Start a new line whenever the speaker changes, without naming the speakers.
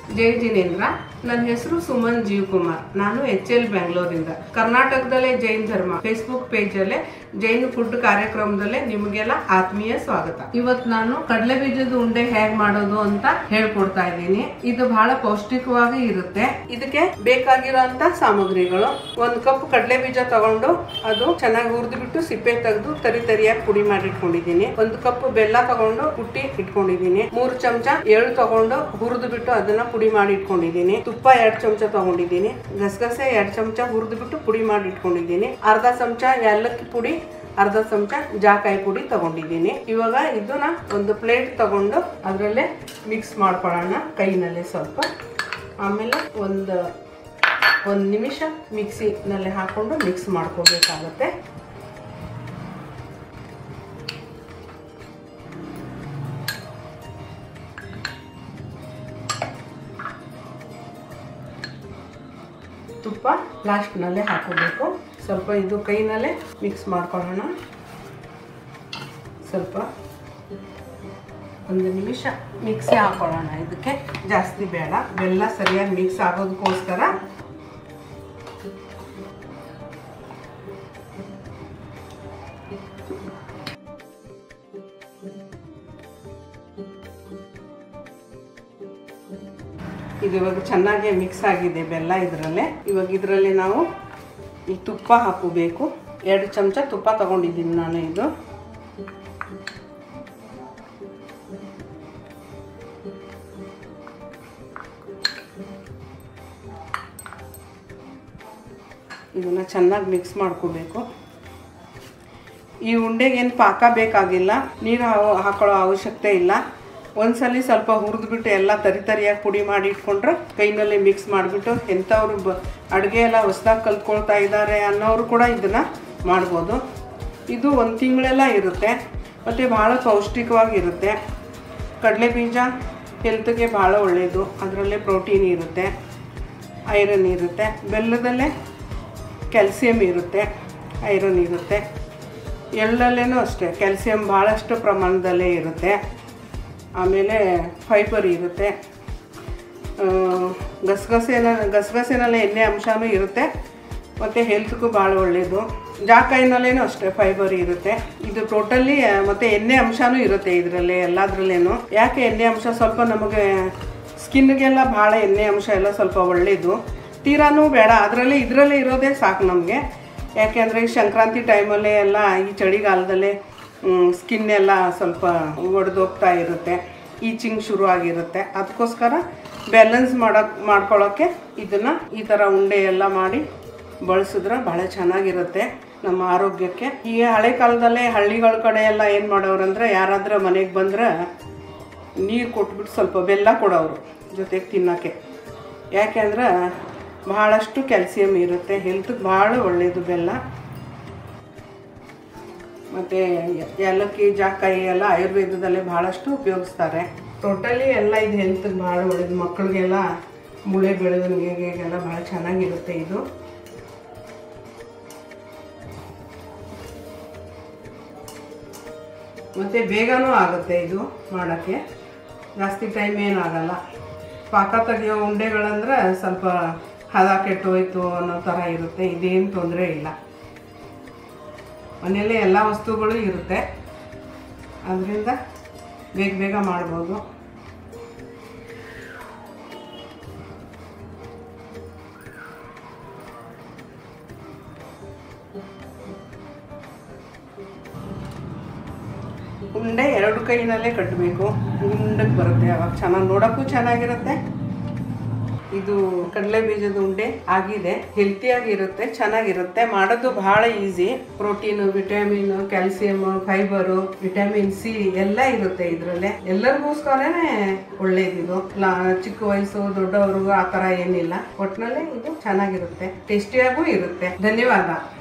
ಜೈ ಜಿನೇಂದ್ರ. ನನ್ನ ಹೆಸರು ಸುಮನ್ ಜೀವ್ ಕುಮಾರ್. ನಾನು HL ಬೆಂಗಳೂರಿಂದ. ಕರ್ನಾಟಕದಲ್ಲೇ ಜೈನ್ ಧರ್ಮ ಫೇಸ್ಬುಕ್ ಪೇಜ್ ಅಲ್ಲೇ ಜೈನ್ ಫುಡ್ ಕಾರ್ಯಕ್ರಮದಲ್ಲೇ ನಿಮಗೆಲ್ಲ ಆತ್ಮೀಯ ಸ್ವಾಗತ. ಇವತ್ತು ನಾನು ಕಡಲೆ ಬೀಜದ ಉಂಡೆ ಹೇಗ್ ಮಾಡೋದು ಅಂತ ಹೇಳ್ಕೊಡ್ತಾ ಇದ್ದೀನಿ. ಇದು ಬಹಳ ಪೌಷ್ಟಿಕವಾಗಿ ಇರುತ್ತೆ. ಇದಕ್ಕೆ ಬೇಕಾಗಿರೋಂತ ಸಾಮಗ್ರಿಗಳು: 1 ಕಪ್ ಕಡಲೆ ಬೀಜ ತಗೊಂಡು ಅದು ಚೆನ್ನಾಗಿ ಹುರಿದು ಬಿಟ್ಟು ಸಿಪ್ಪೆ ತೆಗೆದು ತರಿಯಾಗಿ ಪುಡಿ ಮಾಡಿ ಇಟ್ಕೊಂಡಿದ್ದೀನಿ. 1 ಕಪ್ ಬೆಲ್ಲ ತಗೊಂಡು ಕುಟ್ಟಿ ಇಟ್ಕೊಂಡಿದ್ದೀನಿ. 3 ಚಮಚ ಎಳ್ಳು ತಗೊಂಡು ಹುರಿದು ಬಿಟ್ಟು ಅದನ್ನ ಪುಡಿ ಮಾಡಿ ಇಟ್ಕೊಂಡಿದ್ದೀನಿ. ತುಪ್ಪ 2 ಚಮಚ ತಗೊಂಡಿದ್ದೀನಿ. ಗಸಗಸೆ 2 ಚಮಚ ಹುರಿದು ಬಿಟ್ಟು ಪುಡಿ ಮಾಡಿ ಇಟ್ಕೊಂಡಿದ್ದೀನಿ. ಅರ್ಧ ಚಮಚ ಏಲಕ್ಕಿ ಪುಡಿ, ಅರ್ಧ ಚಮಚ ಜಾಕಾಯಿ ಪುಡಿ ತಗೊಂಡಿದ್ದೀನಿ. ಇವಾಗ ಇದನ್ನ ಒಂದು ಪ್ಲೇಟ್ ತಗೊಂಡು ಅದರಲ್ಲೇ ಮಿಕ್ಸ್ ಮಾಡ್ಕೊಳ್ಳೋಣ ಕೈನಲ್ಲೇ ಸ್ವಲ್ಪ. ಆಮೇಲೆ ಒಂದು ನಿಮಿಷ ಮಿಕ್ಸಿನಲ್ಲಿ ಹಾಕೊಂಡು ಮಿಕ್ಸ್ ಮಾಡ್ಕೋಬೇಕಾಗತ್ತೆ. ತುಪ್ಪ ಲಾಸ್ಟ್ನಲ್ಲೇ ಹಾಕೋಬೇಕು. ಸ್ವಲ್ಪ ಇದು ಕೈನಲ್ಲೇ ಮಿಕ್ಸ್ ಮಾಡ್ಕೊಳ್ಳೋಣ. ಸ್ವಲ್ಪ 1 ನಿಮಿಷ ಮಿಕ್ಸಿ ಹಾಕೊಳ್ಳೋಣ. ಇದಕ್ಕೆ ಜಾಸ್ತಿ ಬೇಡ, ಬೆಲ್ಲ ಸರಿಯಾಗಿ ಮಿಕ್ಸ್ ಆಗೋದಕ್ಕೋಸ್ಕರ. ಇದು ಇವಾಗ ಚೆನ್ನಾಗಿ ಮಿಕ್ಸ್ ಆಗಿದೆ ಬೆಲ್ಲ ಇದರಲ್ಲೇ. ಇವಾಗ ಇದರಲ್ಲಿ ನಾವು ಈ ತುಪ್ಪ ಹಾಕೋಬೇಕು. 2 ಚಮಚ ತುಪ್ಪ ತಗೊಂಡಿದ್ದೀನಿ ನಾನು. ಇದು ಇದನ್ನ ಚೆನ್ನಾಗಿ ಮಿಕ್ಸ್ ಮಾಡ್ಕೋಬೇಕು. ಈ ಉಂಡೆಗೆ ಏನು ಪಾಕ ಬೇಕಾಗಿಲ್ಲ, ನೀರು ಹಾಕೊಳ್ಳೋ ಅವಶ್ಯಕತೆ ಇಲ್ಲ. ಒಂದ್ಸಲಿ ಸ್ವಲ್ಪ ಹುರಿದ್ಬಿಟ್ಟು ಎಲ್ಲ ತರಿಯಾಗಿ ಪುಡಿ ಮಾಡಿ ಇಟ್ಕೊಂಡ್ರೆ ಕೈನಲ್ಲಿ ಮಿಕ್ಸ್ ಮಾಡಿಬಿಟ್ಟು ಎಂಥವ್ರು ಅಡುಗೆ ಎಲ್ಲ ಹೊಸ್ದಾಗಿ ಕಲ್ತ್ಕೊಳ್ತಾ ಇದ್ದಾರೆ ಅನ್ನೋರು ಕೂಡ ಇದನ್ನು ಮಾಡ್ಬೋದು. ಇದು 1 ತಿಂಗಳೆಲ್ಲ ಇರುತ್ತೆ ಮತ್ತು ಭಾಳ ಪೌಷ್ಟಿಕವಾಗಿರುತ್ತೆ. ಕಡಲೆ ಬೀಜ ಹೆಲ್ತ್ಗೆ ಭಾಳ ಒಳ್ಳೆಯದು. ಅದರಲ್ಲೇ ಪ್ರೋಟೀನ್ ಇರುತ್ತೆ, ಐರನ್ ಇರುತ್ತೆ. ಬೆಲ್ಲದಲ್ಲೇ ಕ್ಯಾಲ್ಸಿಯಂ ಇರುತ್ತೆ, ಐರನ್ ಇರುತ್ತೆ. ಎಳ್ಳಲ್ಲೇನೂ ಅಷ್ಟೇ ಕ್ಯಾಲ್ಸಿಯಂ ಭಾಳಷ್ಟು ಪ್ರಮಾಣದಲ್ಲೇ ಇರುತ್ತೆ. ಆಮೇಲೆ ಫೈಬರ್ ಇರುತ್ತೆ. ಗಸಗಸೆನಲ್ಲಿ ಎಣ್ಣೆ ಅಂಶನೂ ಇರುತ್ತೆ ಮತ್ತು ಹೆಲ್ತ್ಗೂ ಭಾಳ ಒಳ್ಳೆಯದು. ಜಾಕಾಯಿನಲ್ಲೇನೂ ಅಷ್ಟೇ ಫೈಬರ್ ಇರುತ್ತೆ. ಇದು ಟೋಟಲಿ ಮತ್ತು ಎಣ್ಣೆ ಅಂಶನೂ ಇರುತ್ತೆ ಇದರಲ್ಲಿ ಎಲ್ಲದರಲ್ಲೇನು. ಯಾಕೆ ಎಣ್ಣೆ ಅಂಶ ಸ್ವಲ್ಪ ನಮಗೆ ಸ್ಕಿನ್ಗೆಲ್ಲ ಭಾಳ ಎಣ್ಣೆ ಅಂಶ ಎಲ್ಲ ಸ್ವಲ್ಪ ಒಳ್ಳೆಯದು. ತೀರಾನೂ ಬೇಡ, ಇದರಲ್ಲೇ ಇರೋದೇ ಸಾಕು ನಮಗೆ. ಯಾಕೆಂದರೆ ಈ ಸಂಕ್ರಾಂತಿ ಟೈಮಲ್ಲೇ ಎಲ್ಲ ಈ ಚಳಿಗಾಲದಲ್ಲೇ ಸ್ಕಿನ್ ಎಲ್ಲ ಸ್ವಲ್ಪ ಒಡೆದೋಗ್ತಾ ಇರುತ್ತೆ, ಈಚಿಂಗ್ ಶುರು ಆಗಿರುತ್ತೆ. ಅದಕ್ಕೋಸ್ಕರ ಬ್ಯಾಲೆನ್ಸ್ ಮಾಡ್ಕೊಳ್ಳೋಕ್ಕೆ ಇದನ್ನು ಈ ಥರ ಉಂಡೆ ಎಲ್ಲ ಮಾಡಿ ಬಳಸಿದ್ರೆ ಭಾಳ ಚೆನ್ನಾಗಿರುತ್ತೆ ನಮ್ಮ ಆರೋಗ್ಯಕ್ಕೆ. ಈ ಹಳೆ ಕಾಲದಲ್ಲೇ ಹಳ್ಳಿಗಳ ಕಡೆ ಎಲ್ಲ ಏನು ಮಾಡೋರಂದ್ರೆ, ಯಾರಾದರೂ ಮನೆಗೆ ಬಂದರೆ ನೀರು ಕೊಟ್ಬಿಟ್ಟು ಸ್ವಲ್ಪ ಬೆಲ್ಲ ಕೊಡೋರು ಜೊತೆಗೆ ತಿನ್ನೋಕ್ಕೆ. ಯಾಕೆಂದ್ರೆ ಭಾಳಷ್ಟು ಕ್ಯಾಲ್ಸಿಯಂ ಇರುತ್ತೆ, ಹೆಲ್ತ್ಗೆ ಭಾಳ ಒಳ್ಳೆಯದು ಬೆಲ್ಲ. ಮತ್ತು ಏಲಕ್ಕಿ ಜಾಕಾಯಿ ಎಲ್ಲ ಆಯುರ್ವೇದದಲ್ಲೇ ಭಾಳಷ್ಟು ಉಪಯೋಗಿಸ್ತಾರೆ. ಟೋಟಲಿ ಎಲ್ಲ ಇದು ಹೆಲ್ತ್ಗೆ ಭಾಳ ಒಳ್ಳೆಯದು. ಮಕ್ಕಳಿಗೆಲ್ಲ ಮೂಳೆ ಬೆಳವಣಿಗೆಗೆಲ್ಲ ಭಾಳ ಚೆನ್ನಾಗಿರುತ್ತೆ ಇದು. ಮತ್ತು ಬೇಗನೂ ಆಗುತ್ತೆ ಇದು ಮಾಡೋಕ್ಕೆ, ಜಾಸ್ತಿ ಟೈಮ್ ಏನಾಗಲ್ಲ. ಪಾಕ ತೆಗೆಯೋ ಉಂಡೆಗಳಂದ್ರೆ ಸ್ವಲ್ಪ ಹದ ಕೆಟ್ಟೋಯ್ತು ಅನ್ನೋ ಥರ ಇರುತ್ತೆ. ಇದೇನು ತೊಂದರೆ ಇಲ್ಲ, ಮನೆಯಲ್ಲೇ ಎಲ್ಲ ವಸ್ತುಗಳು ಇರುತ್ತೆ, ಅದರಿಂದ ಬೇಗ ಮಾಡ್ಬೋದು. ಉಂಡೆ 2 ಕೈನಲ್ಲೇ ಕಟ್ಟಬೇಕು, ಉಂಡಕ್ಕೆ ಬರುತ್ತೆ. ಅವಾಗ ಚೆನ್ನಾಗಿ ನೋಡೋಕ್ಕೂ ಚೆನ್ನಾಗಿರುತ್ತೆ. ಇದು ಕಡಲೆ ಬೀಜದ ಉಂಡೆ ಆಗಿದೆ, ಹೆಲ್ತಿಯಾಗಿರುತ್ತೆ, ಚೆನ್ನಾಗಿರುತ್ತೆ. ಮಾಡೋದು ಭಾಳ easy. Protein, vitamin, calcium, fibre, vitamin C ಎಲ್ಲ ಇರುತ್ತೆ ಇದರಲ್ಲೇ. ಎಲ್ಲರಿಗೋಸ್ಕರನೇ ಒಳ್ಳೇದಿದು. ಚಿಕ್ಕ ವಯಸ್ಸು ದೊಡ್ಡವ್ರಿಗೂ ಆ ಥರ ಏನಿಲ್ಲ. ಒಟ್ಟಿನಲ್ಲಿ ಇದು ಚೆನ್ನಾಗಿರುತ್ತೆ, ಟೇಸ್ಟಿಯಾಗೂ ಇರುತ್ತೆ. ಧನ್ಯವಾದ.